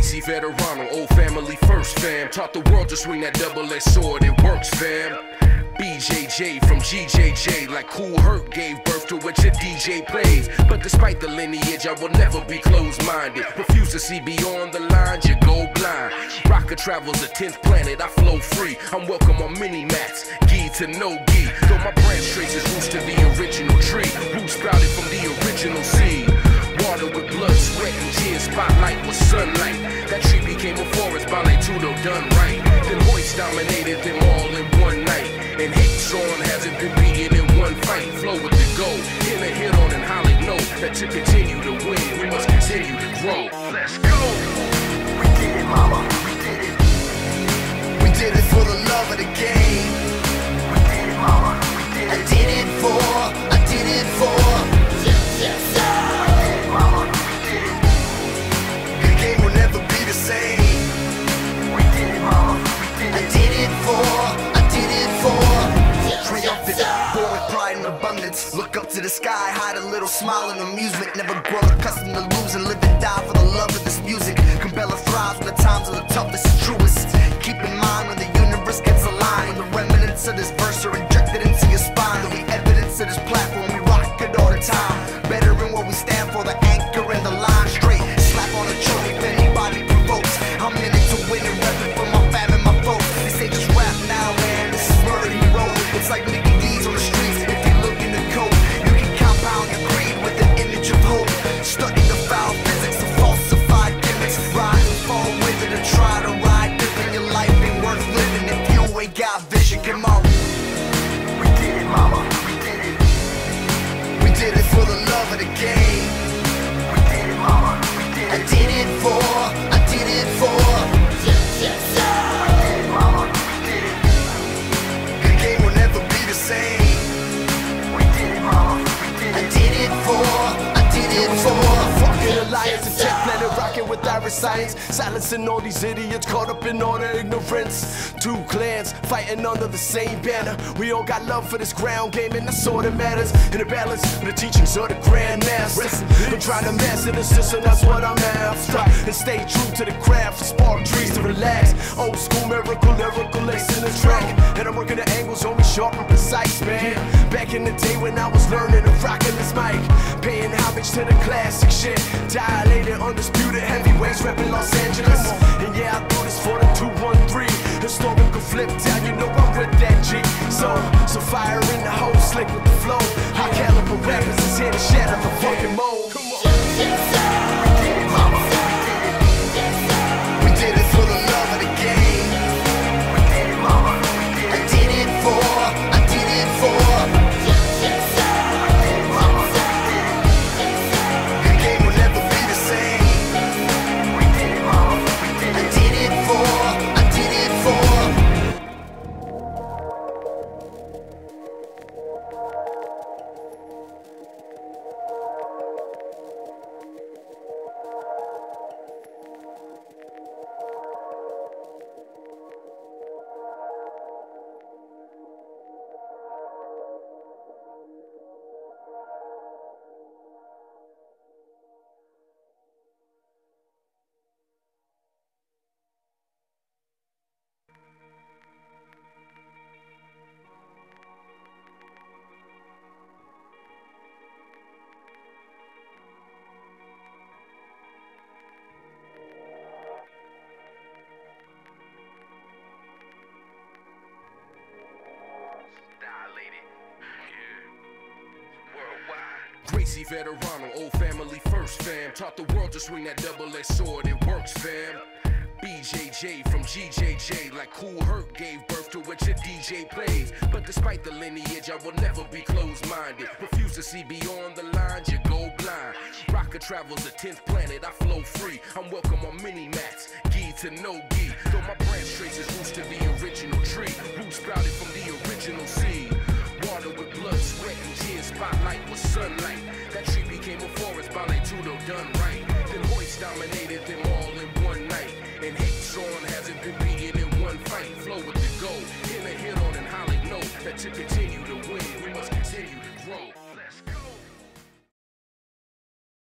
Gracie Veterano, old family first fam. Taught the world to swing that double-edged sword, it works fam. BJJ from GJJ, like Kool Herc gave birth to what your DJ plays. But despite the lineage, I will never be closed-minded. Refuse to see beyond the lines, you go blind. Rocker travels the 10th planet, I flow free. I'm welcome on mini-mats, gi to no gi. Though my branch traces roots to the original tree. Roots sprouted from the original seed. Water with blood, sweat, and tears, spotlight with sunlight. That tree became a forest, Ballet Tudo done right. Then Hoist dominated them all in one night. And hate song hasn't been beaten in one fight. Flow with the go, in a hit on an holly note. That to continue to win, we must continue to grow. Let's go! We did it, mama, we did it. We did it for the love of the game. We did it, mama, we did it. I did it for yes, yes, sir. We did it, mama, we did it. The game will never be the same. We did it, mama, we did it. I did it for triumphant, born with pride and abundance. Look up to the sky, hide a little smile and amusement. Never grown accustomed to losing, live and die for the love of this music. Cabela thrives when the times are the toughest and truest. Keep in mind when the universe gets aligned, when the remnants of this verse are injected into your spine. There'll be evidence of this platform, we rock it all the time. Better in what we stand for, the anchor and the line straight. Slap on a choke if anybody provokes. I'm in it to win and repping for my fam and my folks. They say just rap now, man, this is murder he wrote. It's like Mickey D's on the streets. If you look in the code, you can compound your creed with an image of hope. Study the foul physics of falsified gimmicks. Rise and fall with it and try to ride different. Your life ain't worth living if you ain't got vision. Come on. We did it, mama. We did it. We did it for the love of the game. We did it, mama. We did it. I did it for yes, yes, sir. We did it, mama. We did it. The game will never be the same. We did it, mama. We did it. I did it for fucking alliance and tech planet rocking with Irish science. Silencing all these idiots caught up in all their ignorance. Two clans fighting under the same banner. We all got love for this ground game and that's all that matters. In the balance of the teachings of the grandmaster. I'm trying to master the system, that's what I'm after. And stay true to the craft, spark trees to relax. Old school miracle, lyrical lace in the track. And I'm working the angles on me sharp and precise, man. Back in the day when I was learning and rocking this mic, paying homage to the classic shit. Dilated, undisputed heavyweights repping Los Angeles. And yeah, I do this for the 213. Historical flip down, you know I'm with that G. So fire in the hole, slick with the flow. High caliber rappers is here to shatter the fucking mold. Come on. Yes, sir. We did it, mama. We did it. Yes, sir. We did it for the love of the game. We did it, mama. We did it. I did it for yes, sir. We did it, mama. We did it. The game will never be the same. We did it, mama. We did it. I did it for Gracie Veterano, old family first fam. Taught the world to swing that double-edged sword, it works fam. BJJ from GJJ, like Kool Herc gave birth to what your DJ plays. But despite the lineage, I will never be closed-minded. Refuse to see beyond the lines, you go blind. Rocker travels the 10th planet, I flow free. I'm welcome on mini-mats, gi to no gi. Though my branch traces roots to the original tree. Roots sprouted from the original seed. Water with blood, sweat, and tears, spotlight with sunlight. That tree became a forest, Ballet Tudo done right. Then Hoist dominated them all in one night. And hate song hasn't been beaten in one fight. Flow with the go, in a hit on an holly note. That to continue